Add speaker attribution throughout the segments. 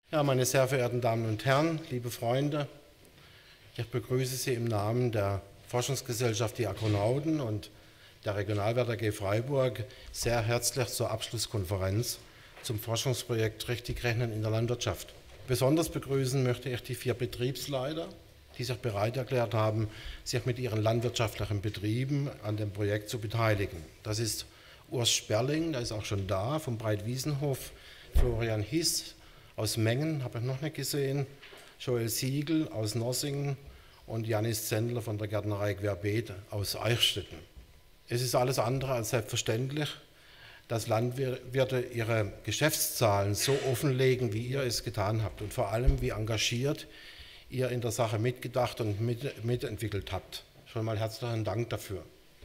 Speaker 1: Ja, meine sehr verehrten Damen und Herren, liebe Freunde, ich begrüße Sie im Namen der Forschungsgesellschaft Die Agronauten und der Regionalwert AG Freiburg sehr herzlich zur Abschlusskonferenz zum Forschungsprojekt Richtig Rechnen in der Landwirtschaft. Besonders begrüßen möchte ich die 4 Betriebsleiter, die sich bereit erklärt haben, sich mit ihren landwirtschaftlichen Betrieben an dem Projekt zu beteiligen. Das ist Urs Sperling, der ist auch schon da, vom Breitwiesenhof, Florian Hiss aus Mengen, habe ich noch nicht gesehen, Joel Siegel aus Nossingen und Janis Zendler von der Gärtnerei Querbeet aus Eichstätten. Es ist alles andere als selbstverständlich, dass Landwirte ihre Geschäftszahlen so offenlegen, wie ihr es getan habt und vor allem, wie engagiert ihr in der Sache mitgedacht und mitentwickelt habt. Schon mal herzlichen Dank dafür.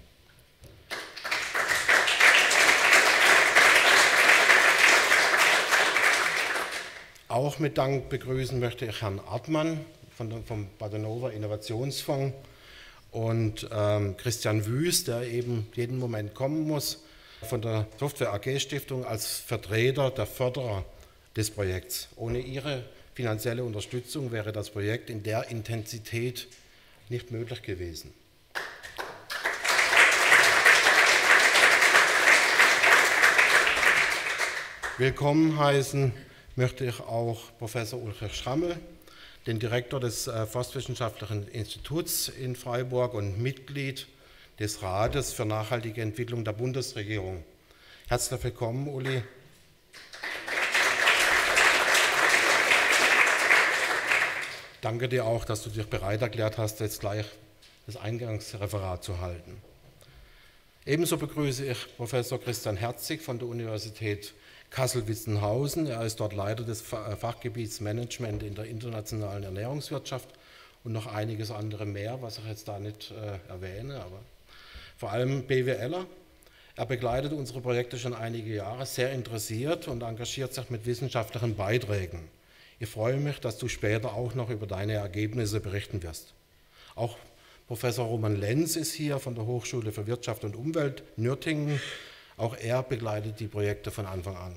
Speaker 1: Auch mit Dank begrüßen möchte ich Herrn Artmann vom Badenova Innovationsfonds und Christian Wüst, der eben jeden Moment kommen muss, von der Software AG Stiftung als Vertreter der Förderer des Projekts. Ohne ihre finanzielle Unterstützung wäre das Projekt in der Intensität nicht möglich gewesen. Willkommen heißen möchte ich auch Professor Ulrich Schrammel, den Direktor des Forstwissenschaftlichen Instituts in Freiburg und Mitglied des Rates für nachhaltige Entwicklung der Bundesregierung. Herzlich willkommen, Uli. Danke dir auch, dass du dich bereit erklärt hast, jetzt gleich das Eingangsreferat zu halten. Ebenso begrüße ich Professor Christian Herzig von der Universität Kassel-Witzenhausen. Er ist dort Leiter des Fachgebiets Management in der internationalen Ernährungswirtschaft und noch einiges andere mehr, was ich jetzt da nicht erwähne, aber vor allem BWLer. Er begleitet unsere Projekte schon einige Jahre, sehr interessiert und engagiert sich mit wissenschaftlichen Beiträgen. Ich freue mich, dass du später auch noch über deine Ergebnisse berichten wirst. Auch Professor Roman Lenz ist hier von der Hochschule für Wirtschaft und Umwelt Nürtingen. Auch er begleitet die Projekte von Anfang an.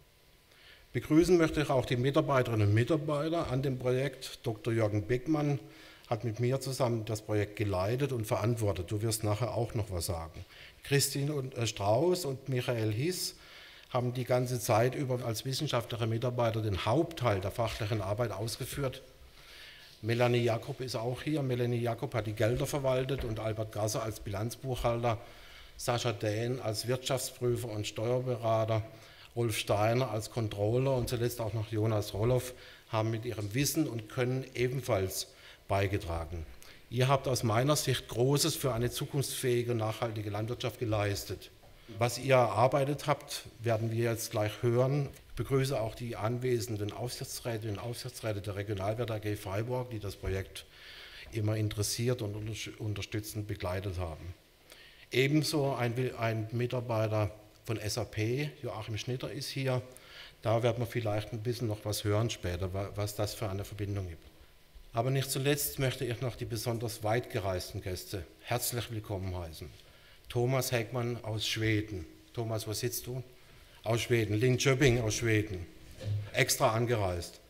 Speaker 1: Begrüßen möchte ich auch die Mitarbeiterinnen und Mitarbeiter an dem Projekt. Dr. Jürgen Beckmann hat mit mir zusammen das Projekt geleitet und verantwortet. Du wirst nachher auch noch was sagen. Christine Strauß und Michael Hiss haben die ganze Zeit über als wissenschaftliche Mitarbeiter den Hauptteil der fachlichen Arbeit ausgeführt. Melanie Jakob ist auch hier. Melanie Jakob hat die Gelder verwaltet und Albert Gasser als Bilanzbuchhalter, Sascha Dehn als Wirtschaftsprüfer und Steuerberater, Rolf Steiner als Controller und zuletzt auch noch Jonas Roloff haben mit ihrem Wissen und Können ebenfalls beigetragen. Ihr habt aus meiner Sicht Großes für eine zukunftsfähige, nachhaltige Landwirtschaft geleistet. Was ihr erarbeitet habt, werden wir jetzt gleich hören. Ich begrüße auch die anwesenden Aufsichtsrätinnen und Aufsichtsräte der Regionalwert AG Freiburg, die das Projekt immer interessiert und unterstützend begleitet haben. Ebenso ein Mitarbeiter von SAP, Joachim Schnitter, ist hier. Da werden wir vielleicht ein bisschen noch was hören später, was das für eine Verbindung gibt. Aber nicht zuletzt möchte ich noch die besonders weit gereisten Gäste herzlich willkommen heißen. Thomas Hägmann aus Schweden. Thomas, wo sitzt du? Aus Schweden. Linköping aus Schweden. Extra angereist.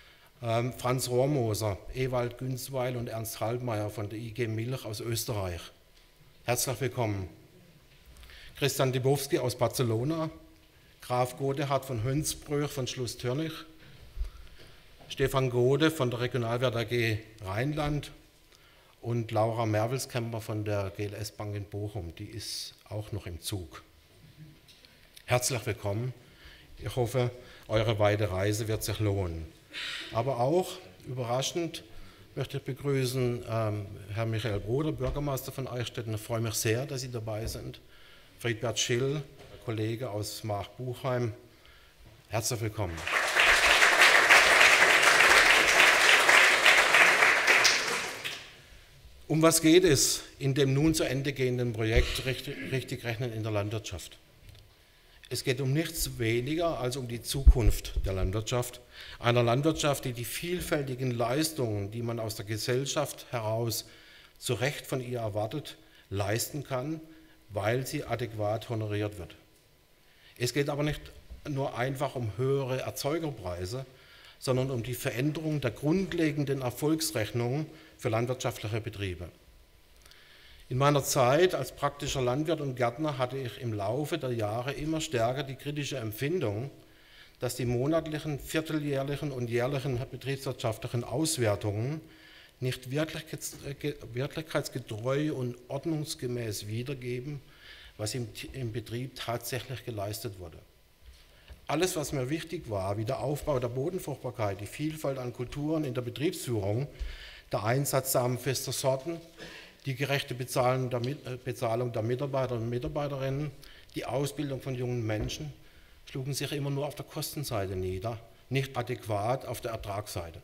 Speaker 1: Franz Rohrmoser, Ewald Günzweil und Ernst Halbmeier von der IG Milch aus Österreich. Herzlich willkommen. Christian Dibowski aus Barcelona, Graf Godehard von Hönsbrüch von Schloss Törnich, Stefan Gode von der Regionalwert AG Rheinland und Laura Merwelskämper von der GLS Bank in Bochum, die ist auch noch im Zug. Herzlich willkommen. Ich hoffe, eure weite Reise wird sich lohnen. Aber auch, überraschend, möchte ich begrüßen Herrn Michael Broder, Bürgermeister von Eichstätten. Ich freue mich sehr, dass Sie dabei sind. Friedbert Schill, Kollege aus Mark-Buchheim. Herzlich willkommen. Um was geht es in dem nun zu Ende gehenden Projekt Richtig Rechnen in der Landwirtschaft? Es geht um nichts weniger als um die Zukunft der Landwirtschaft, einer Landwirtschaft, die die vielfältigen Leistungen, die man aus der Gesellschaft heraus zu Recht von ihr erwartet, leisten kann, weil sie adäquat honoriert wird. Es geht aber nicht nur einfach um höhere Erzeugerpreise, sondern um die Veränderung der grundlegenden Erfolgsrechnung für landwirtschaftliche Betriebe. In meiner Zeit als praktischer Landwirt und Gärtner hatte ich im Laufe der Jahre immer stärker die kritische Empfindung, dass die monatlichen, vierteljährlichen und jährlichen betriebswirtschaftlichen Auswertungen nicht wirklichkeitsgetreu und ordnungsgemäß wiedergeben, was im Betrieb tatsächlich geleistet wurde. Alles, was mir wichtig war, wie der Aufbau der Bodenfruchtbarkeit, die Vielfalt an Kulturen in der Betriebsführung, der Einsatz samenfester Sorten, die gerechte Bezahlung der Mitarbeiter und Mitarbeiterinnen, die Ausbildung von jungen Menschen, schlugen sich immer nur auf der Kostenseite nieder, nicht adäquat auf der Ertragsseite.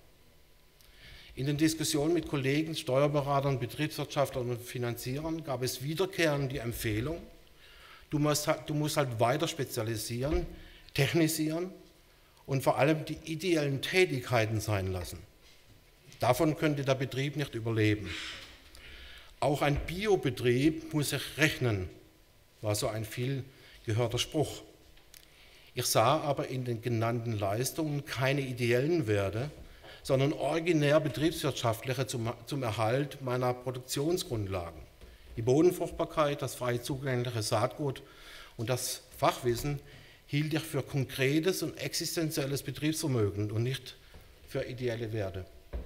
Speaker 1: In den Diskussionen mit Kollegen, Steuerberatern, Betriebswirtschaftlern und Finanzierern gab es wiederkehrend die Empfehlung, du musst halt weiter spezialisieren, technisieren und vor allem die ideellen Tätigkeiten sein lassen. Davon könnte der Betrieb nicht überleben. Auch ein Biobetrieb muss sich rechnen, war so ein viel gehörter Spruch. Ich sah aber in den genannten Leistungen keine ideellen Werte, sondern originär betriebswirtschaftliche zum Erhalt meiner Produktionsgrundlagen. Die Bodenfruchtbarkeit, das frei zugängliche Saatgut und das Fachwissen hielt ich für konkretes und existenzielles Betriebsvermögen und nicht für ideelle Werte.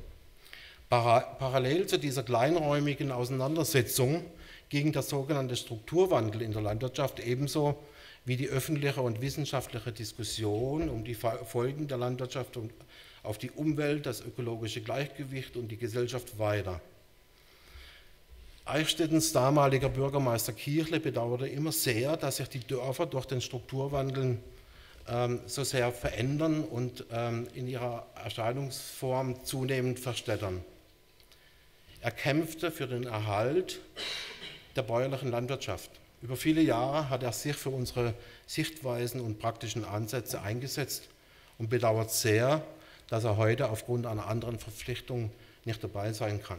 Speaker 1: Parallel zu dieser kleinräumigen Auseinandersetzung ging der sogenannte Strukturwandel in der Landwirtschaft ebenso wie die öffentliche und wissenschaftliche Diskussion um die Folgen der Landwirtschaft auf die Umwelt, das ökologische Gleichgewicht und die Gesellschaft weiter. Eichstättens damaliger Bürgermeister Kichle bedauerte immer sehr, dass sich die Dörfer durch den Strukturwandel so sehr verändern und in ihrer Erscheinungsform zunehmend verstädtern. Er kämpfte für den Erhalt der bäuerlichen Landwirtschaft. Über viele Jahre hat er sich für unsere Sichtweisen und praktischen Ansätze eingesetzt und bedauert sehr, dass er heute aufgrund einer anderen Verpflichtung nicht dabei sein kann.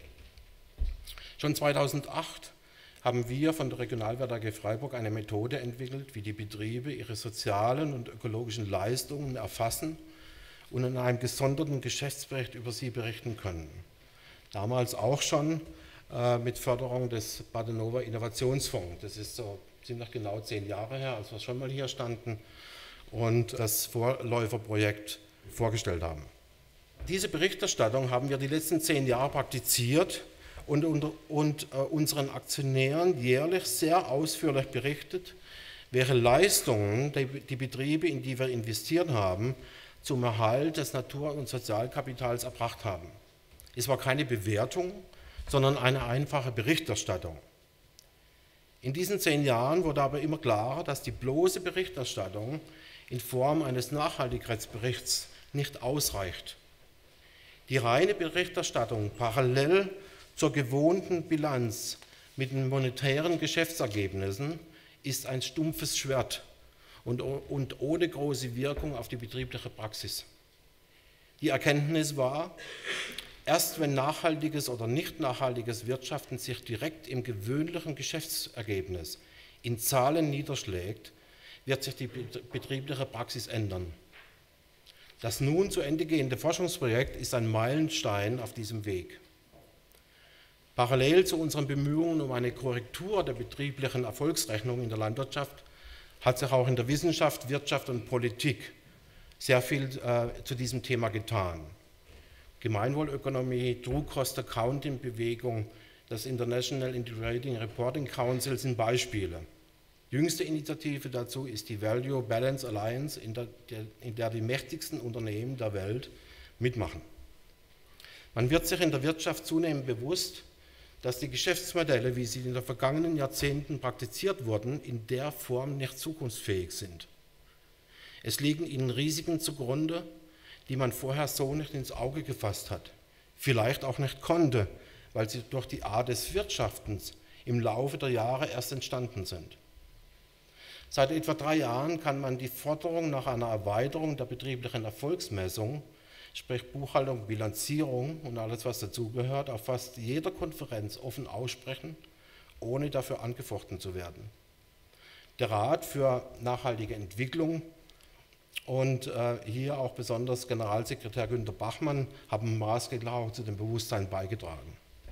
Speaker 1: Schon 2008 haben wir von der Regionalwert Freiburg eine Methode entwickelt, wie die Betriebe ihre sozialen und ökologischen Leistungen erfassen und in einem gesonderten Geschäftsbericht über sie berichten können. Damals auch schon mit Förderung des Badenova Innovationsfonds. Das ist so ziemlich genau 10 Jahre her, als wir schon mal hier standen und das Vorläuferprojekt vorgestellt haben. Diese Berichterstattung haben wir die letzten 10 Jahre praktiziert und unseren Aktionären jährlich sehr ausführlich berichtet, welche Leistungen die Betriebe, in die wir investiert haben, zum Erhalt des Natur- und Sozialkapitals erbracht haben. Es war keine Bewertung, sondern eine einfache Berichterstattung. In diesen 10 Jahren wurde aber immer klarer, dass die bloße Berichterstattung in Form eines Nachhaltigkeitsberichts nicht ausreicht. Die reine Berichterstattung parallel zur gewohnten Bilanz mit den monetären Geschäftsergebnissen ist ein stumpfes Schwert und ohne große Wirkung auf die betriebliche Praxis. Die Erkenntnis war, erst wenn nachhaltiges oder nicht nachhaltiges Wirtschaften sich direkt im gewöhnlichen Geschäftsergebnis in Zahlen niederschlägt, wird sich die betriebliche Praxis ändern. Das nun zu Ende gehende Forschungsprojekt ist ein Meilenstein auf diesem Weg. Parallel zu unseren Bemühungen um eine Korrektur der betrieblichen Erfolgsrechnung in der Landwirtschaft hat sich auch in der Wissenschaft, Wirtschaft und Politik sehr viel zu diesem Thema getan. Gemeinwohlökonomie, True Cost Accounting Bewegung, das International Integrating Reporting Council sind Beispiele. Die jüngste Initiative dazu ist die Value Balance Alliance, in der die mächtigsten Unternehmen der Welt mitmachen. Man wird sich in der Wirtschaft zunehmend bewusst, dass die Geschäftsmodelle, wie sie in den vergangenen Jahrzehnten praktiziert wurden, in der Form nicht zukunftsfähig sind. Es liegen ihnen Risiken zugrunde, die man vorher so nicht ins Auge gefasst hat, vielleicht auch nicht konnte, weil sie durch die Art des Wirtschaftens im Laufe der Jahre erst entstanden sind. Seit etwa 3 Jahren kann man die Forderung nach einer Erweiterung der betrieblichen Erfolgsmessung, sprich Buchhaltung, Bilanzierung und alles, was dazugehört, auf fast jeder Konferenz offen aussprechen, ohne dafür angefochten zu werden. Der Rat für nachhaltige Entwicklung Und hier auch besonders Generalsekretär Günter Bachmann haben maßgeblich auch zu dem Bewusstsein beigetragen.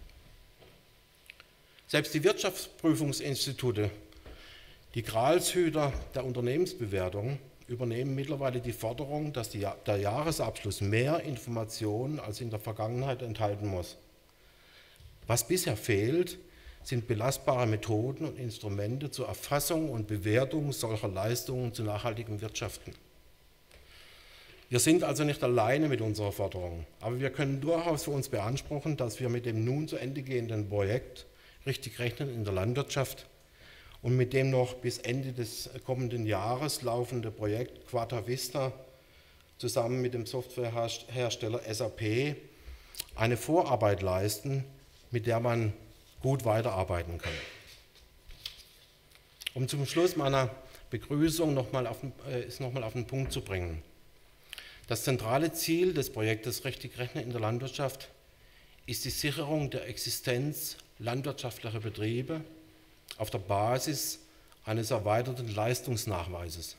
Speaker 1: Selbst die Wirtschaftsprüfungsinstitute, die Gralshüter der Unternehmensbewertung, übernehmen mittlerweile die Forderung, dass der Jahresabschluss mehr Informationen als in der Vergangenheit enthalten muss. Was bisher fehlt, sind belastbare Methoden und Instrumente zur Erfassung und Bewertung solcher Leistungen zu nachhaltigem Wirtschaften. Wir sind also nicht alleine mit unserer Forderung, aber wir können durchaus für uns beanspruchen, dass wir mit dem nun zu Ende gehenden Projekt Richtig Rechnen in der Landwirtschaft und mit dem noch bis Ende des kommenden Jahres laufende Projekt Quata Vista zusammen mit dem Softwarehersteller SAP eine Vorarbeit leisten, mit der man gut weiterarbeiten kann. Um zum Schluss meiner Begrüßung nochmal auf den Punkt zu bringen. Das zentrale Ziel des Projektes Richtig Rechnen in der Landwirtschaft ist die Sicherung der Existenz landwirtschaftlicher Betriebe auf der Basis eines erweiterten Leistungsnachweises.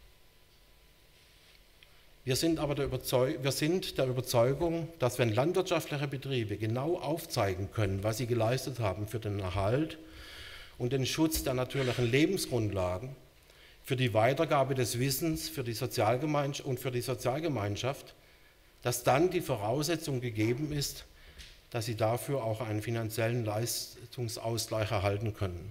Speaker 1: Wir sind der Überzeugung, dass wenn landwirtschaftliche Betriebe genau aufzeigen können, was sie geleistet haben für den Erhalt und den Schutz der natürlichen Lebensgrundlagen, für die Weitergabe des Wissens für die Sozialgemeinschaft, dass dann die Voraussetzung gegeben ist, dass sie dafür auch einen finanziellen Leistungsausgleich erhalten können.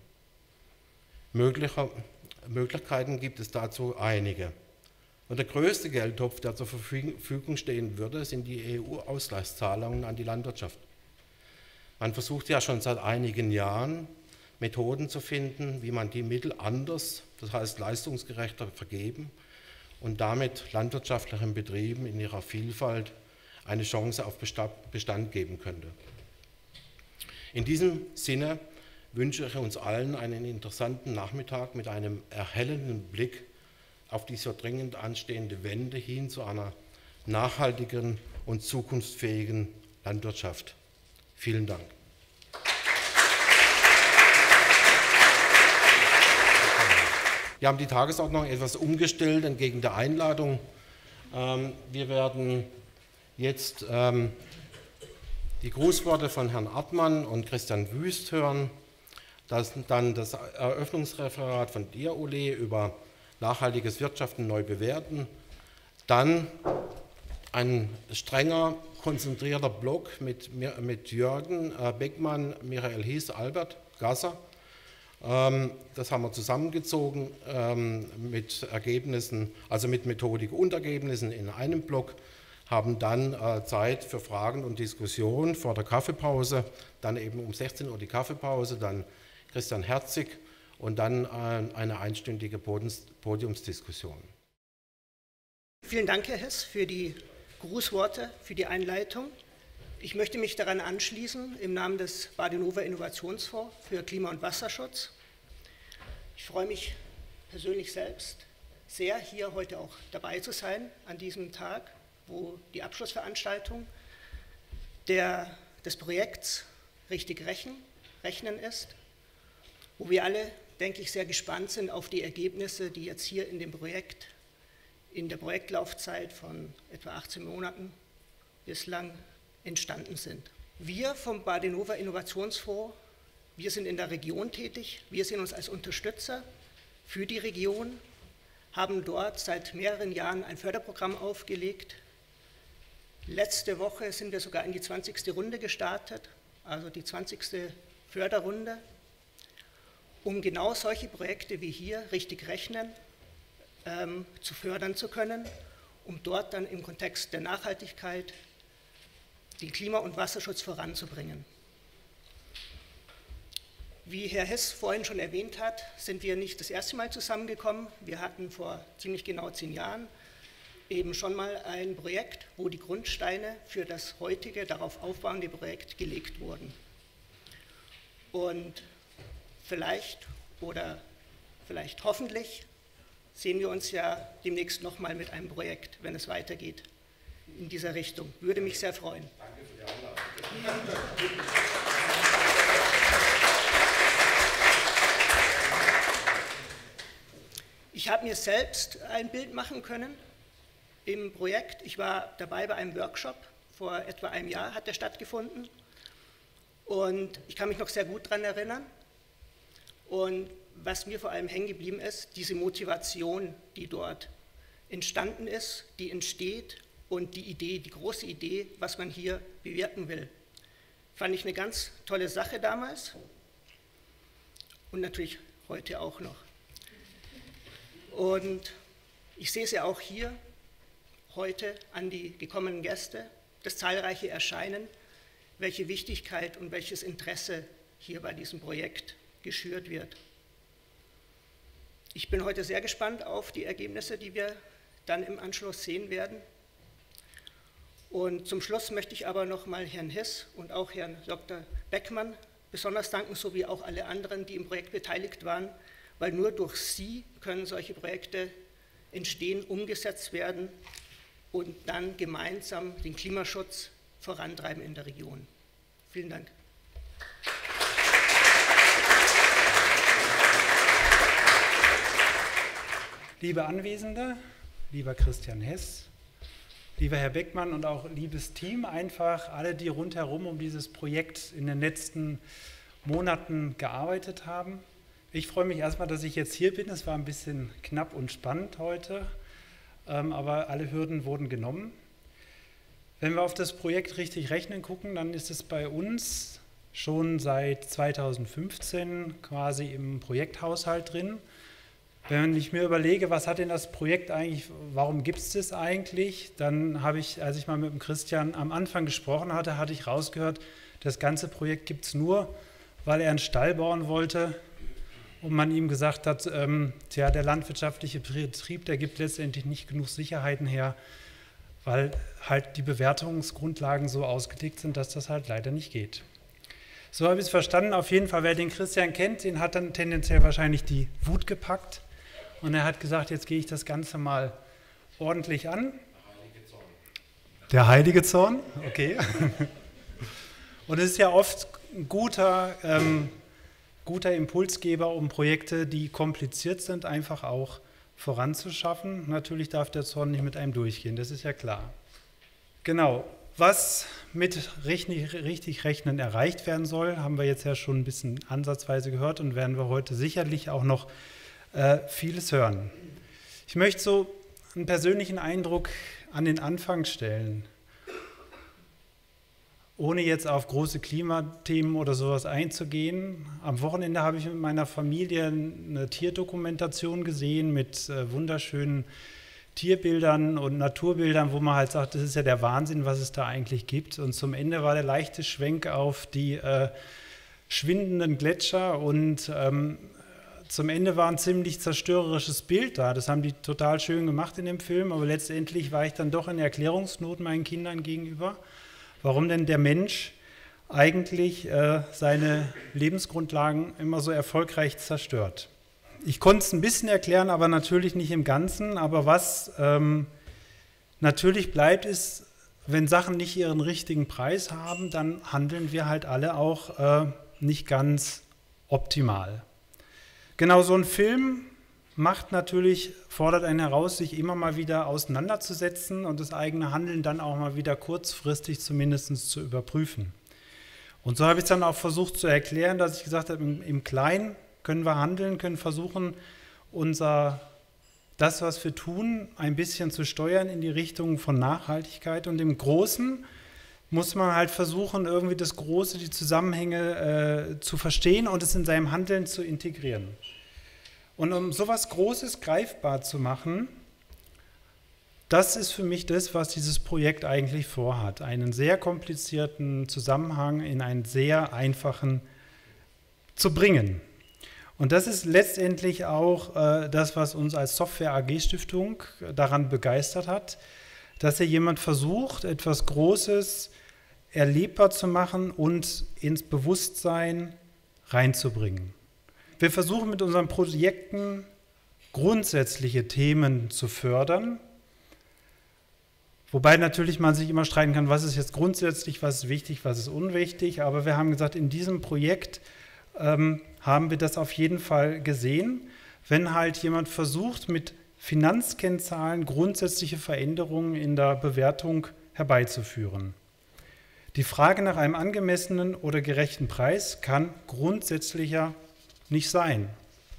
Speaker 1: Möglichkeiten gibt es dazu einige. Und der größte Geldtopf, der zur Verfügung stehen würde, sind die EU-Ausgleichszahlungen an die Landwirtschaft. Man versucht ja schon seit einigen Jahren, Methoden zu finden, wie man die Mittel anders, das heißt leistungsgerechter vergeben und damit landwirtschaftlichen Betrieben in ihrer Vielfalt eine Chance auf Bestand geben könnte. In diesem Sinne wünsche ich uns allen einen interessanten Nachmittag mit einem erhellenden Blick auf die so dringend anstehende Wende hin zu einer nachhaltigen und zukunftsfähigen Landwirtschaft. Vielen Dank. Wir haben die Tagesordnung etwas umgestellt entgegen der Einladung. Wir werden jetzt die Grußworte von Herrn Artmann und Christian Wüst hören, dann das Eröffnungsreferat von dir, Ole, über nachhaltiges Wirtschaften neu bewerten, dann ein strenger, konzentrierter Block mit Jürgen Beckmann, Michael Hies, Albert Gasser. Das haben wir zusammengezogen mit Ergebnissen, also mit Methodik und Ergebnissen in einem Block, haben dann Zeit für Fragen und Diskussion vor der Kaffeepause, dann eben um 16 Uhr die Kaffeepause, dann Christian Herzig und dann eine einstündige Podiumsdiskussion.
Speaker 2: Vielen Dank, Herr Hess, für die Grußworte, für die Einleitung. Ich möchte mich daran anschließen im Namen des Badenova Innovationsfonds für Klima- und Wasserschutz. Ich freue mich persönlich selbst sehr, hier heute auch dabei zu sein an diesem Tag, wo die Abschlussveranstaltung des Projekts Richtig Rechnen ist, wo wir alle, denke ich, sehr gespannt sind auf die Ergebnisse, die jetzt hier in dem Projekt, in der Projektlaufzeit von etwa 18 Monaten bislang entstanden sind. Wir vom Badenova Innovationsfonds, wir sind in der Region tätig, wir sehen uns als Unterstützer für die Region, haben dort seit mehreren Jahren ein Förderprogramm aufgelegt. Letzte Woche sind wir sogar in die 20. Runde gestartet, also die 20. Förderrunde, um genau solche Projekte wie hier Richtig Rechnen zu fördern zu können, um dort dann im Kontext der Nachhaltigkeit den Klima- und Wasserschutz voranzubringen. Wie Herr Hess vorhin schon erwähnt hat, sind wir nicht das erste Mal zusammengekommen. Wir hatten vor ziemlich genau 10 Jahren eben schon mal ein Projekt, wo die Grundsteine für das heutige, darauf aufbauende Projekt gelegt wurden. Und vielleicht oder vielleicht hoffentlich sehen wir uns ja demnächst nochmal mit einem Projekt, wenn es weitergeht in dieser Richtung. Würde mich sehr freuen.
Speaker 1: Danke für die Einladung.
Speaker 2: Ich habe mir selbst ein Bild machen können im Projekt. Ich war dabei bei einem Workshop, vor etwa einem Jahr hat der stattgefunden. Und ich kann mich noch sehr gut daran erinnern. Und was mir vor allem hängen geblieben ist, diese Motivation, die dort entstanden ist, die entsteht und die Idee, die große Idee, was man hier bewirken will. Fand ich eine ganz tolle Sache damals und natürlich heute auch noch. Und ich sehe es ja auch hier heute an die gekommenen Gäste, das zahlreiche Erscheinen, welche Wichtigkeit und welches Interesse hier bei diesem Projekt geschürt wird. Ich bin heute sehr gespannt auf die Ergebnisse, die wir dann im Anschluss sehen werden. Und zum Schluss möchte ich aber nochmal Herrn Hiss und auch Herrn Dr. Beckmann besonders danken, sowie auch alle anderen, die im Projekt beteiligt waren, weil nur durch sie können solche Projekte entstehen, umgesetzt werden und dann gemeinsam den Klimaschutz vorantreiben in der Region. Vielen Dank.
Speaker 3: Liebe Anwesende, lieber Christian Hess, lieber Herr Beckmann und auch liebes Team, einfach alle, die rundherum um dieses Projekt in den letzten Monaten gearbeitet haben. Ich freue mich erstmal, dass ich jetzt hier bin. Es war ein bisschen knapp und spannend heute, aber alle Hürden wurden genommen. Wenn wir auf das Projekt richtig rechnen gucken, dann ist es bei uns schon seit 2015 quasi im Projekthaushalt drin. Wenn ich mir überlege, was hat denn das Projekt eigentlich, warum gibt es das eigentlich, dann habe ich, als ich mal mit dem Christian am Anfang gesprochen hatte, hatte ich rausgehört, das ganze Projekt gibt es nur, weil er einen Stall bauen wollte und man ihm gesagt hat, tja, der landwirtschaftliche Betrieb, der gibt letztendlich nicht genug Sicherheiten her, weil halt die Bewertungsgrundlagen so ausgelegt sind, dass das halt leider nicht geht. So habe ich es verstanden. Auf jeden Fall, wer den Christian kennt, den hat dann tendenziell wahrscheinlich die Wut gepackt. Und er hat gesagt, jetzt gehe ich das Ganze mal ordentlich an. Der heilige Zorn, okay. Und es ist ja oft ein guter Impulsgeber, um Projekte, die kompliziert sind, einfach auch voranzuschaffen. Natürlich darf der Zorn nicht mit einem durchgehen, das ist ja klar. Genau, was mit richtig Rechnen erreicht werden soll, haben wir jetzt ja schon ein bisschen ansatzweise gehört und werden wir heute sicherlich auch noch vieles hören. Ich möchte so einen persönlichen Eindruck an den Anfang stellen, ohne jetzt auf große Klimathemen oder sowas einzugehen. Am Wochenende habe ich mit meiner Familie eine Tierdokumentation gesehen mit wunderschönen Tierbildern und Naturbildern, wo man halt sagt, das ist ja der Wahnsinn, was es da eigentlich gibt. Und zum Ende war der leichte Schwenk auf die schwindenden Gletscher und zum Ende war ein ziemlich zerstörerisches Bild da. Das haben die total schön gemacht in dem Film, aber letztendlich war ich dann doch in Erklärungsnot meinen Kindern gegenüber, warum denn der Mensch eigentlich seine Lebensgrundlagen immer so erfolgreich zerstört. Ich konnte es ein bisschen erklären, aber natürlich nicht im Ganzen. Aber was natürlich bleibt, ist, wenn Sachen nicht ihren richtigen Preis haben, dann handeln wir halt alle auch nicht ganz optimal. Genau, so ein Film fordert einen heraus, sich immer mal wieder auseinanderzusetzen und das eigene Handeln dann auch mal wieder kurzfristig zumindest zu überprüfen. Und so habe ich es dann auch versucht zu erklären, dass ich gesagt habe, im Kleinen können wir handeln, können versuchen, das, was wir tun, ein bisschen zu steuern in die Richtung von Nachhaltigkeit. Und im Großen muss man halt versuchen, irgendwie das Große, die Zusammenhänge zu verstehen und es in seinem Handeln zu integrieren. Und um sowas Großes greifbar zu machen, das ist für mich das, was dieses Projekt eigentlich vorhat. Einen sehr komplizierten Zusammenhang in einen sehr einfachen zu bringen. Und das ist letztendlich auch das, was uns als Software AG Stiftung daran begeistert hat, dass hier jemand versucht, etwas Großes erlebbar zu machen und ins Bewusstsein reinzubringen. Wir versuchen mit unseren Projekten grundsätzliche Themen zu fördern, wobei natürlich man sich immer streiten kann, was ist jetzt grundsätzlich, was ist wichtig, was ist unwichtig, aber wir haben gesagt, in diesem Projekt haben wir das auf jeden Fall gesehen, wenn halt jemand versucht, mit Finanzkennzahlen grundsätzliche Veränderungen in der Bewertung herbeizuführen. Die Frage nach einem angemessenen oder gerechten Preis kann grundsätzlicher nicht sein.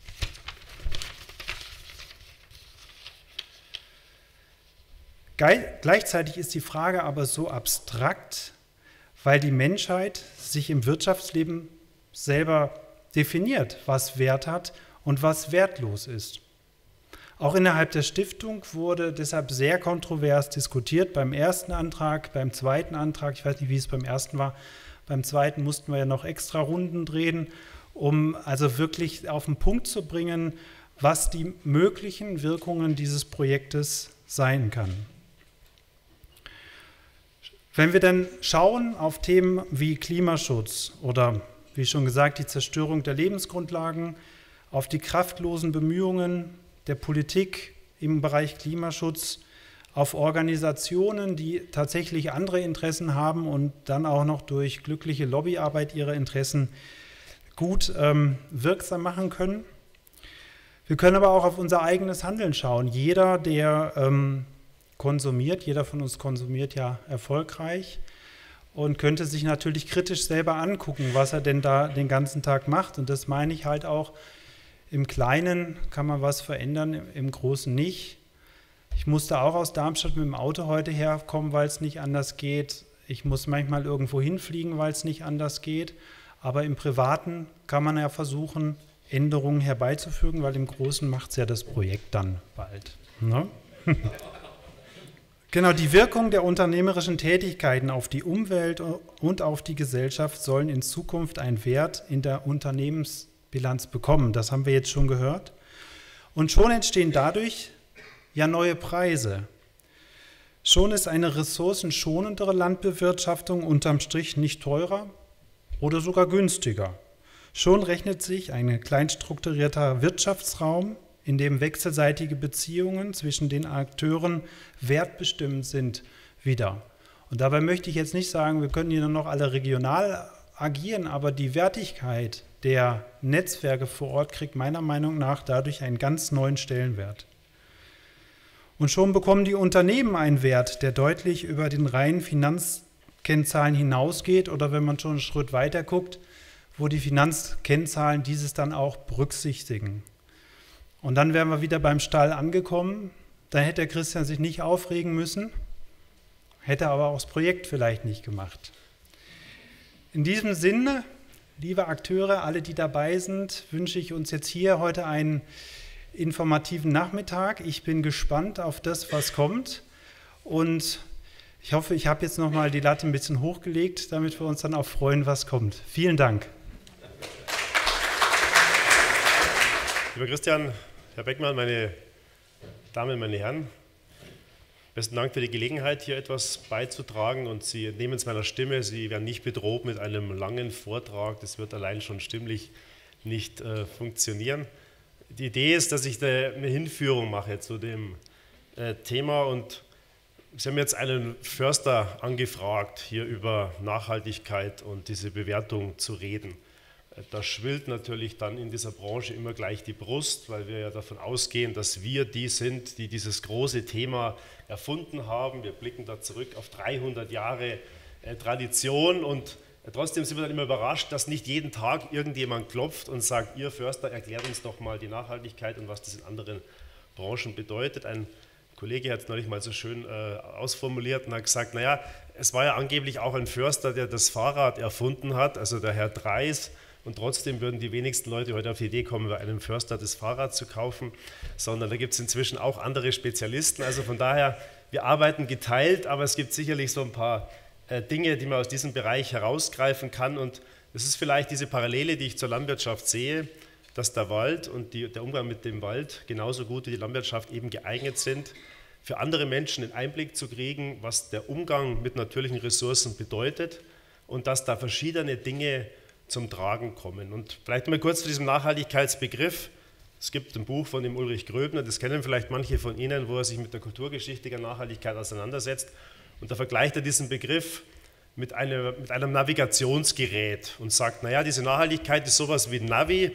Speaker 3: Gleichzeitig ist die Frage aber so abstrakt, weil die Menschheit sich im Wirtschaftsleben selber definiert, was Wert hat und was wertlos ist. Auch innerhalb der Stiftung wurde deshalb sehr kontrovers diskutiert, beim ersten Antrag, beim zweiten Antrag, ich weiß nicht, wie es beim ersten war, beim zweiten mussten wir ja noch extra Runden drehen, um also wirklich auf den Punkt zu bringen, was die möglichen Wirkungen dieses Projektes sein kann. Wenn wir dann schauen auf Themen wie Klimaschutz oder, wie schon gesagt, die Zerstörung der Lebensgrundlagen, auf die kraftlosen Bemühungen der Politik im Bereich Klimaschutz, auf Organisationen, die tatsächlich andere Interessen haben und dann auch noch durch glückliche Lobbyarbeit ihre Interessen gut wirksam machen können. Wir können aber auch auf unser eigenes Handeln schauen. Jeder, der konsumiert, jeder von uns konsumiert ja erfolgreich und könnte sich natürlich kritisch selber angucken, was er denn da den ganzen Tag macht. Und das meine ich halt auch, im Kleinen kann man was verändern, im Großen nicht. Ich musste auch aus Darmstadt mit dem Auto heute herkommen, weil es nicht anders geht. Ich muss manchmal irgendwo hinfliegen, weil es nicht anders geht. Aber im Privaten kann man ja versuchen, Änderungen herbeizufügen, weil im Großen macht es ja das Projekt dann bald. Ne? Genau, die Wirkung der unternehmerischen Tätigkeiten auf die Umwelt und auf die Gesellschaft sollen in Zukunft einen Wert in der Unternehmensbilanz bekommen. Das haben wir jetzt schon gehört. Und schon entstehen dadurch ja neue Preise. Schon ist eine ressourcenschonendere Landbewirtschaftung unterm Strich nicht teurer oder sogar günstiger. Schon rechnet sich ein kleinstrukturierter Wirtschaftsraum, in dem wechselseitige Beziehungen zwischen den Akteuren wertbestimmend sind, wieder. Und dabei möchte ich jetzt nicht sagen, wir können hier nur noch alle regional agieren, aber die Wertigkeit der Netzwerke vor Ort kriegt meiner Meinung nach dadurch einen ganz neuen Stellenwert. Und schon bekommen die Unternehmen einen Wert, der deutlich über den reinen Finanzkennzahlen hinausgeht oder wenn man schon einen Schritt weiter guckt, wo die Finanzkennzahlen dieses dann auch berücksichtigen. Und dann wären wir wieder beim Stall angekommen. Da hätte der Christian sich nicht aufregen müssen, hätte aber auch das Projekt vielleicht nicht gemacht. In diesem Sinne, liebe Akteure, alle, die dabei sind, wünsche ich uns jetzt hier heute einen informativen Nachmittag. Ich bin gespannt auf das, was kommt. Und ich hoffe, ich habe jetzt nochmal die Latte ein bisschen hochgelegt, damit wir uns dann auch freuen, was kommt. Vielen Dank.
Speaker 4: Lieber Christian, Herr Beckmann, meine Damen, meine Herren, besten Dank für die Gelegenheit, hier etwas beizutragen und Sie entnehmen es meiner Stimme, Sie werden nicht bedroht mit einem langen Vortrag, das wird allein schon stimmlich nicht funktionieren. Die Idee ist, dass ich eine Hinführung mache zu dem Thema und Sie haben jetzt einen Förster angefragt, hier über Nachhaltigkeit und diese Bewertung zu reden. Da schwillt natürlich dann in dieser Branche immer gleich die Brust, weil wir ja davon ausgehen, dass wir die sind, die dieses große Thema erfunden haben. Wir blicken da zurück auf 300 Jahre Tradition und trotzdem sind wir dann immer überrascht, dass nicht jeden Tag irgendjemand klopft und sagt, ihr Förster, erklärt uns doch mal die Nachhaltigkeit und was das in anderen Branchen bedeutet. Ein Kollege hat es neulich mal so schön ausformuliert und hat gesagt, naja, es war ja angeblich auch ein Förster, der das Fahrrad erfunden hat, also der Herr Dreis. Und trotzdem würden die wenigsten Leute heute auf die Idee kommen, bei einem Förster das Fahrrad zu kaufen, sondern da gibt es inzwischen auch andere Spezialisten. Also von daher, wir arbeiten geteilt, aber es gibt sicherlich so ein paar Dinge, die man aus diesem Bereich herausgreifen kann. Und das ist vielleicht diese Parallele, die ich zur Landwirtschaft sehe, dass der Wald und der Umgang mit dem Wald genauso gut wie die Landwirtschaft eben geeignet sind, für andere Menschen den Einblick zu kriegen, was der Umgang mit natürlichen Ressourcen bedeutet und dass da verschiedene Dinge zum Tragen kommen. Und vielleicht mal kurz zu diesem Nachhaltigkeitsbegriff. Es gibt ein Buch von dem Ulrich Gröbner, das kennen vielleicht manche von Ihnen, wo er sich mit der Kulturgeschichte der Nachhaltigkeit auseinandersetzt. Und da vergleicht er diesen Begriff mit einem Navigationsgerät und sagt, naja, diese Nachhaltigkeit ist sowas wie ein Navi,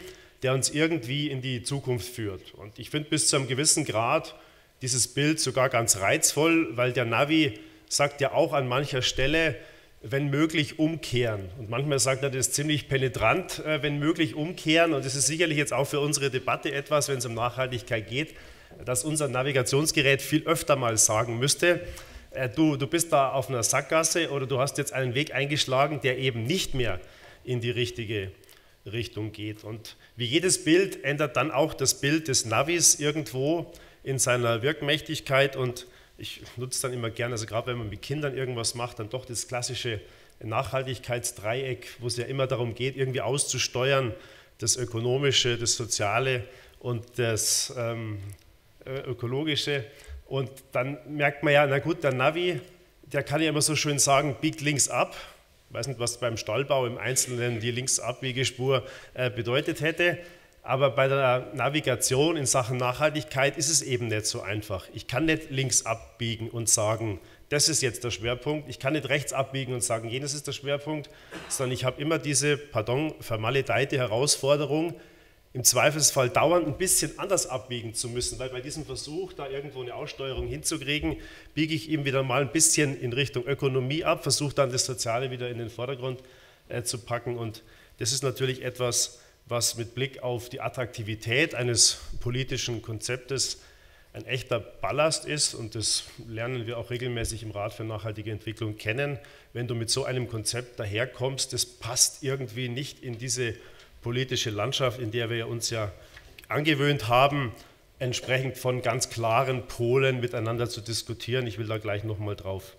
Speaker 4: der uns irgendwie in die Zukunft führt. Und ich finde bis zu einem gewissen Grad dieses Bild sogar ganz reizvoll, weil der Navi sagt ja auch an mancher Stelle, wenn möglich umkehren. Und manchmal sagt er das ziemlich penetrant, wenn möglich umkehren. Und das ist sicherlich jetzt auch für unsere Debatte etwas, wenn es um Nachhaltigkeit geht, dass unser Navigationsgerät viel öfter mal sagen müsste, du bist da auf einer Sackgasse oder du hast jetzt einen Weg eingeschlagen, der eben nicht mehr in die richtige Richtung geht. Und wie jedes Bild ändert dann auch das Bild des Navis irgendwo in seiner Wirkmächtigkeit. Und ich nutze dann immer gerne, also gerade wenn man mit Kindern irgendwas macht, dann doch das klassische Nachhaltigkeitsdreieck, wo es ja immer darum geht, irgendwie auszusteuern, das Ökonomische, das Soziale und das Ökologische. Und dann merkt man ja, na gut, der Navi, der kann ja immer so schön sagen, biegt links ab. Ich weiß nicht, was beim Stallbau im Einzelnen die Linksabbiegespur bedeutet hätte. Aber bei der Navigation in Sachen Nachhaltigkeit ist es eben nicht so einfach. Ich kann nicht links abbiegen und sagen, das ist jetzt der Schwerpunkt. Ich kann nicht rechts abbiegen und sagen, jenes ist der Schwerpunkt, sondern ich habe immer diese, vermaledeite Herausforderung, im Zweifelsfall dauernd ein bisschen anders abbiegen zu müssen, weil bei diesem Versuch, da irgendwo eine Aussteuerung hinzukriegen, biege ich eben wieder mal ein bisschen in Richtung Ökonomie ab, versuche dann das Soziale wieder in den Vordergrund zu packen. Und das ist natürlich etwas, was mit Blick auf die Attraktivität eines politischen Konzeptes ein echter Ballast ist, und das lernen wir auch regelmäßig im Rat für nachhaltige Entwicklung kennen. Wenn du mit so einem Konzept daherkommst, das passt irgendwie nicht in diese politische Landschaft, in der wir uns ja angewöhnt haben, entsprechend von ganz klaren Polen miteinander zu diskutieren. Ich will da gleich nochmal drauf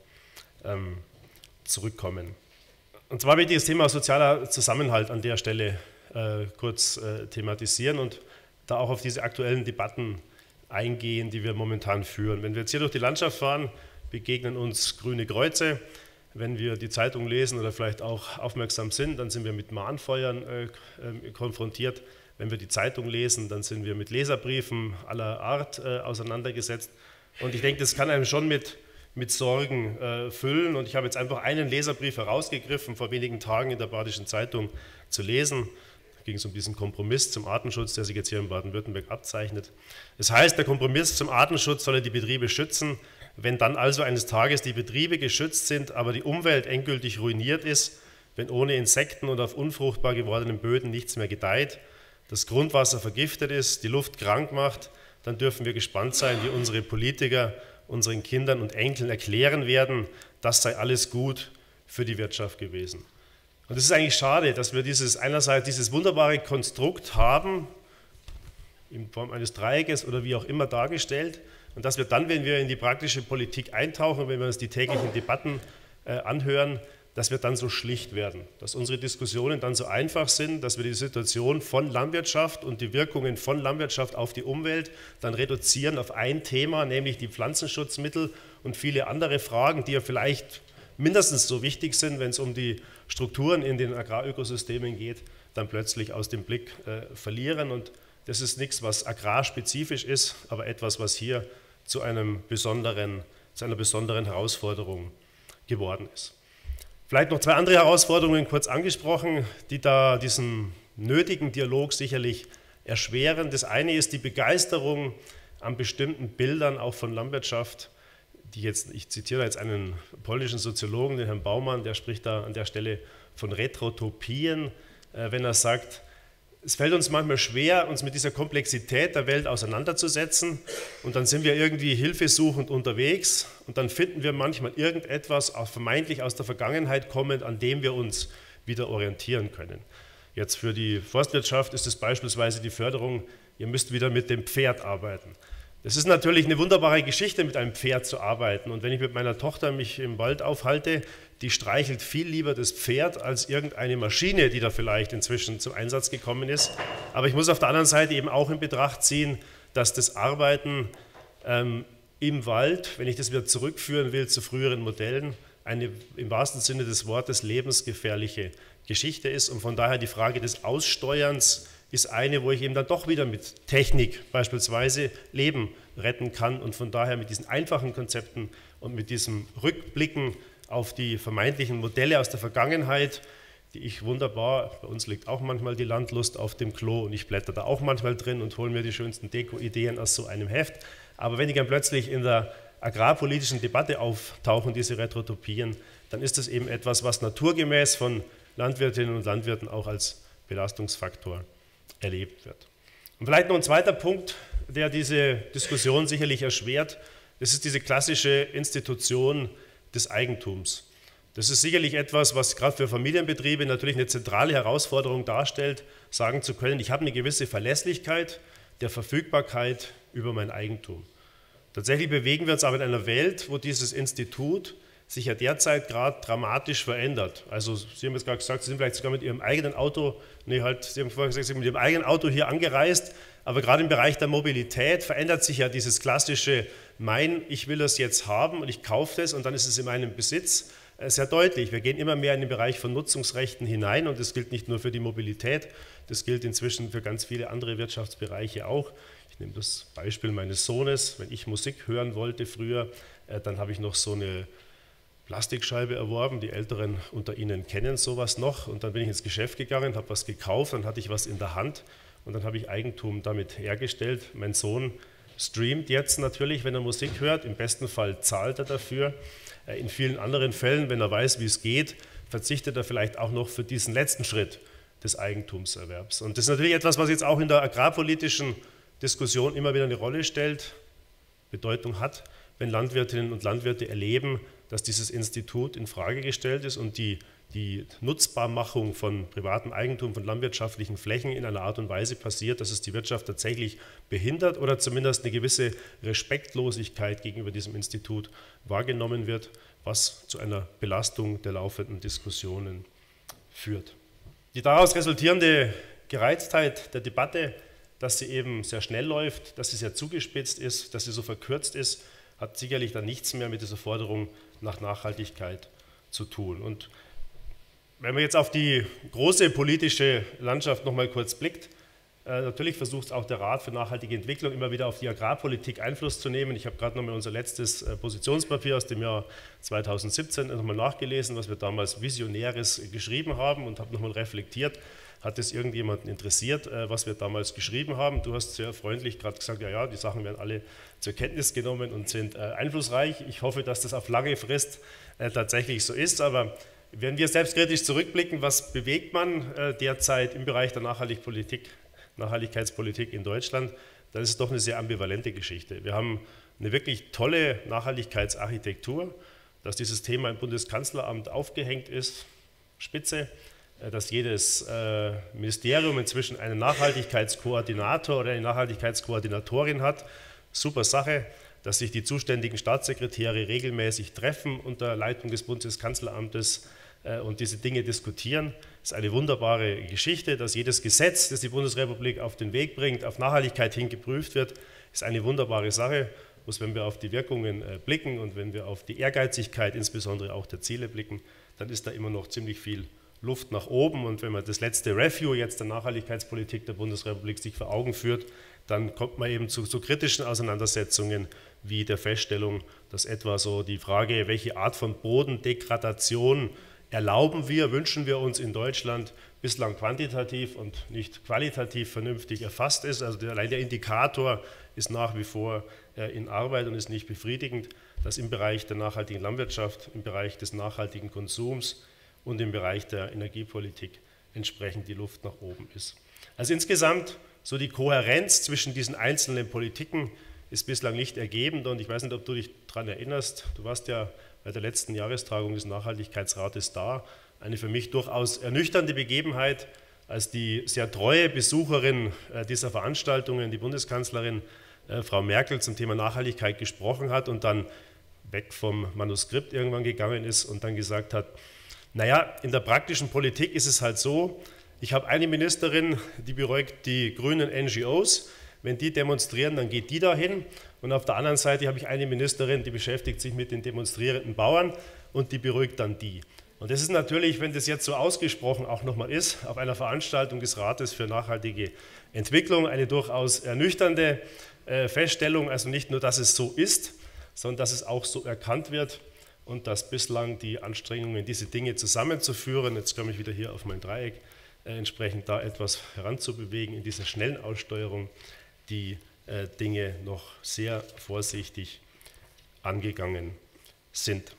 Speaker 4: zurückkommen. Und zwar will ich das Thema sozialer Zusammenhalt an der Stelle kurz thematisieren und da auch auf diese aktuellen Debatten eingehen, die wir momentan führen. Wenn wir jetzt hier durch die Landschaft fahren, begegnen uns grüne Kreuze. Wenn wir die Zeitung lesen oder vielleicht auch aufmerksam sind, dann sind wir mit Mahnfeuern konfrontiert. Wenn wir die Zeitung lesen, dann sind wir mit Leserbriefen aller Art auseinandergesetzt. Und ich denke, das kann einem schon mit Sorgen füllen. Und ich habe jetzt einfach einen Leserbrief herausgegriffen, vor wenigen Tagen in der Badischen Zeitung zu lesen. Da ging es um diesen Kompromiss zum Artenschutz, der sich jetzt hier in Baden-Württemberg abzeichnet. Es heißt, der Kompromiss zum Artenschutz solle die Betriebe schützen. Wenn dann also eines Tages die Betriebe geschützt sind, aber die Umwelt endgültig ruiniert ist, wenn ohne Insekten und auf unfruchtbar gewordenen Böden nichts mehr gedeiht, das Grundwasser vergiftet ist, die Luft krank macht, dann dürfen wir gespannt sein, wie unsere Politiker unseren Kindern und Enkeln erklären werden, das sei alles gut für die Wirtschaft gewesen. Und es ist eigentlich schade, dass wir einerseits dieses wunderbare Konstrukt haben, in Form eines Dreiecks oder wie auch immer dargestellt, und dass wir dann, wenn wir in die praktische Politik eintauchen, wenn wir uns die täglichen Debatten anhören, dass wir dann so schlicht werden, dass unsere Diskussionen dann so einfach sind, dass wir die Situation von Landwirtschaft und die Wirkungen von Landwirtschaft auf die Umwelt dann reduzieren auf ein Thema, nämlich die Pflanzenschutzmittel und viele andere Fragen, die ja vielleicht mindestens so wichtig sind, wenn es um die Strukturen in den Agrarökosystemen geht, dann plötzlich aus dem Blick verlieren. Und das ist nichts, was agrarspezifisch ist, aber etwas, was hier zu einer besonderen Herausforderung geworden ist. Vielleicht noch zwei andere Herausforderungen kurz angesprochen, die da diesen nötigen Dialog sicherlich erschweren. Das eine ist die Begeisterung an bestimmten Bildern auch von Landwirtschaft, ich zitiere jetzt einen polnischen Soziologen, den Herrn Baumann, der spricht da an der Stelle von Retrotopien, wenn er sagt, es fällt uns manchmal schwer, uns mit dieser Komplexität der Welt auseinanderzusetzen, und dann sind wir irgendwie hilfesuchend unterwegs und dann finden wir manchmal irgendetwas, auch vermeintlich aus der Vergangenheit kommend, an dem wir uns wieder orientieren können. Jetzt für die Forstwirtschaft ist es beispielsweise die Förderung, ihr müsst wieder mit dem Pferd arbeiten. Das ist natürlich eine wunderbare Geschichte, mit einem Pferd zu arbeiten, und wenn ich mit meiner Tochter mich im Wald aufhalte, die streichelt viel lieber das Pferd als irgendeine Maschine, die da vielleicht inzwischen zum Einsatz gekommen ist. Aber ich muss auf der anderen Seite eben auch in Betracht ziehen, dass das Arbeiten im Wald, wenn ich das wieder zurückführen will zu früheren Modellen, eine im wahrsten Sinne des Wortes lebensgefährliche Geschichte ist, und von daher die Frage des Aussteuerns ist eine, wo ich eben dann doch wieder mit Technik beispielsweise Leben retten kann, und von daher mit diesen einfachen Konzepten und mit diesem Rückblicken auf die vermeintlichen Modelle aus der Vergangenheit, die ich wunderbar, bei uns liegt auch manchmal die Landlust auf dem Klo und ich blätter da auch manchmal drin und hole mir die schönsten Deko-Ideen aus so einem Heft. Aber wenn die dann plötzlich in der agrarpolitischen Debatte auftauchen, diese Retrotopien, dann ist das eben etwas, was naturgemäß von Landwirtinnen und Landwirten auch als Belastungsfaktor erlebt wird. Und vielleicht noch ein zweiter Punkt, der diese Diskussion sicherlich erschwert, das ist diese klassische Institution des Eigentums. Das ist sicherlich etwas, was gerade für Familienbetriebe natürlich eine zentrale Herausforderung darstellt, sagen zu können, ich habe eine gewisse Verlässlichkeit der Verfügbarkeit über mein Eigentum. Tatsächlich bewegen wir uns aber in einer Welt, wo dieses Institut sich ja derzeit gerade dramatisch verändert. Also Sie haben jetzt gerade gesagt, Sie sind vielleicht sogar mit Ihrem eigenen Auto, Sie haben vorher gesagt, Sie sind mit Ihrem eigenen Auto hier angereist, aber gerade im Bereich der Mobilität verändert sich ja dieses klassische ich will das jetzt haben und ich kaufe das und dann ist es in meinem Besitz sehr deutlich. Wir gehen immer mehr in den Bereich von Nutzungsrechten hinein und das gilt nicht nur für die Mobilität, das gilt inzwischen für ganz viele andere Wirtschaftsbereiche auch. Ich nehme das Beispiel meines Sohnes, wenn ich Musik hören wollte früher, dann habe ich noch so eine Plastikscheibe erworben, die Älteren unter Ihnen kennen sowas noch und dann bin ich ins Geschäft gegangen, habe was gekauft, dann hatte ich was in der Hand und dann habe ich Eigentum damit hergestellt. Mein Sohn streamt jetzt natürlich, wenn er Musik hört, im besten Fall zahlt er dafür. In vielen anderen Fällen, wenn er weiß, wie es geht, verzichtet er vielleicht auch noch für diesen letzten Schritt des Eigentumserwerbs. Und das ist natürlich etwas, was jetzt auch in der agrarpolitischen Diskussion immer wieder eine Rolle stellt, Bedeutung hat, wenn Landwirtinnen und Landwirte erleben, dass dieses Institut in Frage gestellt ist und die Nutzbarmachung von privatem Eigentum, von landwirtschaftlichen Flächen in einer Art und Weise passiert, dass es die Wirtschaft tatsächlich behindert oder zumindest eine gewisse Respektlosigkeit gegenüber diesem Institut wahrgenommen wird, was zu einer Belastung der laufenden Diskussionen führt. Die daraus resultierende Gereiztheit der Debatte, dass sie eben sehr schnell läuft, dass sie sehr zugespitzt ist, dass sie so verkürzt ist, hat sicherlich dann nichts mehr mit dieser Forderung nach Nachhaltigkeit zu tun. Und wenn man jetzt auf die große politische Landschaft noch mal kurz blickt, natürlich versucht auch der Rat für nachhaltige Entwicklung immer wieder auf die Agrarpolitik Einfluss zu nehmen. Ich habe gerade noch mal unser letztes Positionspapier aus dem Jahr 2017 noch mal nachgelesen, was wir damals Visionäres geschrieben haben und habe noch mal reflektiert. Hat es irgendjemanden interessiert, was wir damals geschrieben haben? Du hast sehr freundlich gerade gesagt, ja, die Sachen werden alle zur Kenntnis genommen und sind einflussreich. Ich hoffe, dass das auf lange Frist tatsächlich so ist, aber wenn wir selbstkritisch zurückblicken, was bewegt man derzeit im Bereich der Nachhaltigkeitspolitik in Deutschland, dann ist es doch eine sehr ambivalente Geschichte. Wir haben eine wirklich tolle Nachhaltigkeitsarchitektur, dass dieses Thema im Bundeskanzleramt aufgehängt ist, spitze, dass jedes Ministerium inzwischen einen Nachhaltigkeitskoordinator oder eine Nachhaltigkeitskoordinatorin hat, super Sache, dass sich die zuständigen Staatssekretäre regelmäßig treffen unter Leitung des Bundeskanzleramtes und diese Dinge diskutieren. Das ist eine wunderbare Geschichte, dass jedes Gesetz, das die Bundesrepublik auf den Weg bringt, auf Nachhaltigkeit hin geprüft wird, ist eine wunderbare Sache. Bloß wenn wir auf die Wirkungen blicken und wenn wir auf die Ehrgeizigkeit insbesondere auch der Ziele blicken, dann ist da immer noch ziemlich viel Luft nach oben. Und wenn man das letzte Review jetzt der Nachhaltigkeitspolitik der Bundesrepublik sich vor Augen führt, dann kommt man eben zu kritischen Auseinandersetzungen wie der Feststellung, dass etwa so die Frage, welche Art von Bodendegradation erlauben wir, wünschen wir uns in Deutschland, bislang quantitativ und nicht qualitativ vernünftig erfasst ist. Also allein der Indikator ist nach wie vor in Arbeit und ist nicht befriedigend, dass im Bereich der nachhaltigen Landwirtschaft, im Bereich des nachhaltigen Konsums und im Bereich der Energiepolitik entsprechend die Luft nach oben ist. Also insgesamt so die Kohärenz zwischen diesen einzelnen Politiken ist bislang nicht ergeben und ich weiß nicht, ob du dich daran erinnerst, du warst ja bei der letzten Jahrestagung des Nachhaltigkeitsrates da, eine für mich durchaus ernüchternde Begebenheit, als die sehr treue Besucherin dieser Veranstaltungen, die Bundeskanzlerin Frau Merkel, zum Thema Nachhaltigkeit gesprochen hat und dann weg vom Manuskript irgendwann gegangen ist und dann gesagt hat, naja, in der praktischen Politik ist es halt so, ich habe eine Ministerin, die beruhigt die grünen NGOs, wenn die demonstrieren, dann geht die dahin und auf der anderen Seite habe ich eine Ministerin, die beschäftigt sich mit den demonstrierenden Bauern und die beruhigt dann die. Und das ist natürlich, wenn das jetzt so ausgesprochen auch nochmal ist, auf einer Veranstaltung des Rates für nachhaltige Entwicklung eine durchaus ernüchternde Feststellung, also nicht nur, dass es so ist, sondern dass es auch so erkannt wird und dass bislang die Anstrengungen, diese Dinge zusammenzuführen, jetzt komme ich wieder hier auf mein Dreieck, entsprechend da etwas heranzubewegen in dieser schnellen Aussteuerung, die Dinge noch sehr vorsichtig angegangen sind.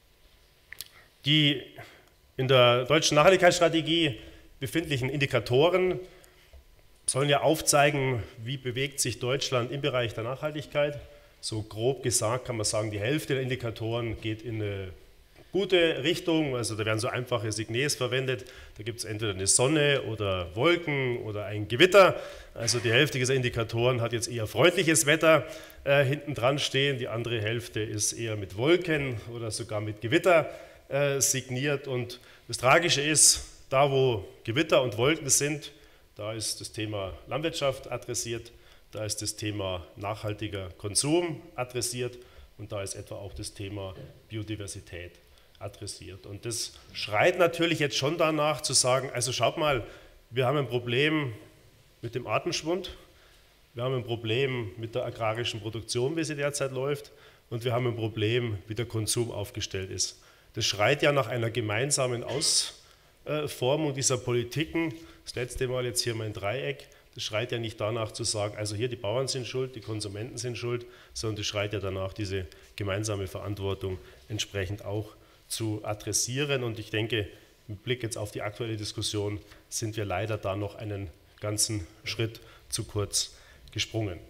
Speaker 4: Die in der deutschen Nachhaltigkeitsstrategie befindlichen Indikatoren sollen ja aufzeigen, wie bewegt sich Deutschland im Bereich der Nachhaltigkeit. So grob gesagt kann man sagen, die Hälfte der Indikatoren geht in eine gute Richtung, also da werden so einfache Signes verwendet, da gibt es entweder eine Sonne oder Wolken oder ein Gewitter, also die Hälfte dieser Indikatoren hat jetzt eher freundliches Wetter hinten dran stehen, die andere Hälfte ist eher mit Wolken oder sogar mit Gewitter signiert und das Tragische ist, da wo Gewitter und Wolken sind, da ist das Thema Landwirtschaft adressiert, da ist das Thema nachhaltiger Konsum adressiert und da ist etwa auch das Thema Biodiversität adressiert. Und das schreit natürlich jetzt schon danach zu sagen, also schaut mal, wir haben ein Problem mit dem Artenschwund, wir haben ein Problem mit der agrarischen Produktion, wie sie derzeit läuft, und wir haben ein Problem, wie der Konsum aufgestellt ist. Das schreit ja nach einer gemeinsamen Ausformung dieser Politiken. Das letzte Mal jetzt hier mein Dreieck. Das schreit ja nicht danach zu sagen, also hier die Bauern sind schuld, die Konsumenten sind schuld, sondern das schreit ja danach, diese gemeinsame Verantwortung entsprechend auch zu adressieren. Und ich denke, mit Blick jetzt auf die aktuelle Diskussion sind wir leider da noch einen ganzen Schritt zu kurz gesprungen.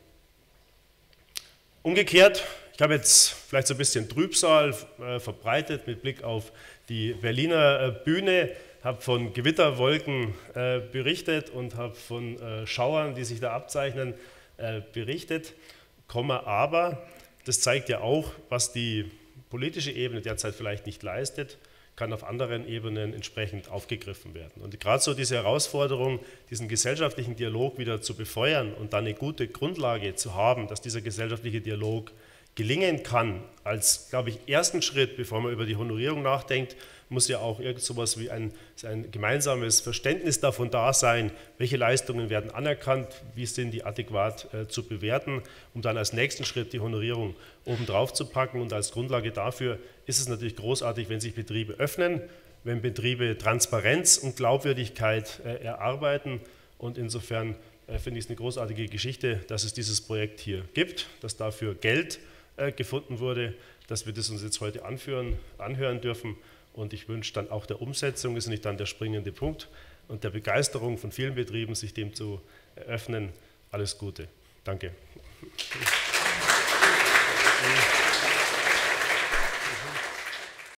Speaker 4: Umgekehrt, ich habe jetzt vielleicht so ein bisschen Trübsal verbreitet mit Blick auf die Berliner Bühne, habe von Gewitterwolken berichtet und habe von Schauern, die sich da abzeichnen, berichtet, aber das zeigt ja auch, was die politische Ebene derzeit vielleicht nicht leistet, kann auf anderen Ebenen entsprechend aufgegriffen werden. Und gerade so diese Herausforderung, diesen gesellschaftlichen Dialog wieder zu befeuern und dann eine gute Grundlage zu haben, dass dieser gesellschaftliche Dialog gelingen kann, als, glaube ich, ersten Schritt, bevor man über die Honorierung nachdenkt, muss ja auch irgend sowas wie ein gemeinsames Verständnis davon da sein, welche Leistungen werden anerkannt, wie sind die adäquat zu bewerten, um dann als nächsten Schritt die Honorierung obendrauf zu packen. Und als Grundlage dafür ist es natürlich großartig, wenn sich Betriebe öffnen, wenn Betriebe Transparenz und Glaubwürdigkeit erarbeiten. Und insofern finde ich es eine großartige Geschichte, dass es dieses Projekt hier gibt, dass dafür Geld gefunden wurde, dass wir das uns jetzt heute anhören dürfen. Und ich wünsche dann auch der Umsetzung, ist nicht dann der springende Punkt, und der Begeisterung von vielen Betrieben, sich dem zu eröffnen. Alles Gute. Danke.